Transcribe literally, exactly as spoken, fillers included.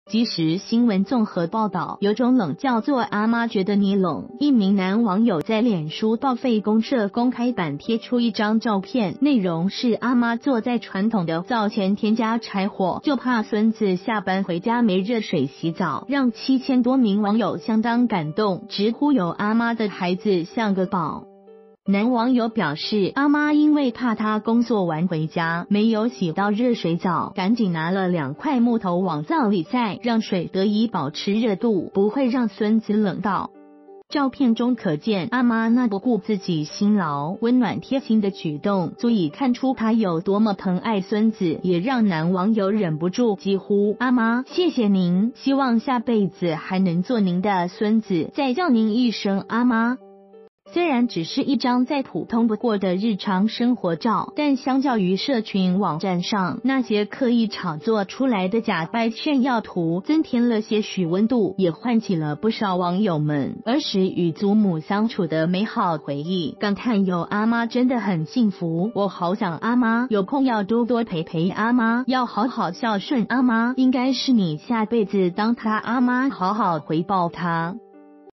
即时新闻综合报道，有种冷叫做阿妈觉得你冷。一名男网友在脸书报废公社公开版贴出一张照片，内容是阿妈坐在传统的灶前添加柴火，就怕孙子下班回家没热水洗澡，让七千多名网友相当感动，直呼有阿妈的孩子像个宝。男网友表示，阿妈因为怕他工作完回家没有洗到热水澡，赶紧拿了两块木头往灶里塞，让水得以保持热度，不会让孙子冷到。照片中可见阿妈那不顾自己辛劳、温暖贴心的举动，足以看出她有多么疼爱孙子，也让男网友忍不住疾呼：阿妈，谢谢您，希望下辈子还能做您的孙子，再叫您一声阿妈。虽然只是一张再普通不过的日常生活照，但相较于社群网站上那些刻意炒作出来的假掰炫耀图，增添了些许温度，也唤起了不少网友们儿时与祖母相处的美好回忆，感叹有阿妈真的很幸福，我好想阿妈，有空要多多陪陪阿妈，要好好孝顺阿妈，应该是你下辈子当她阿妈，好好回报她。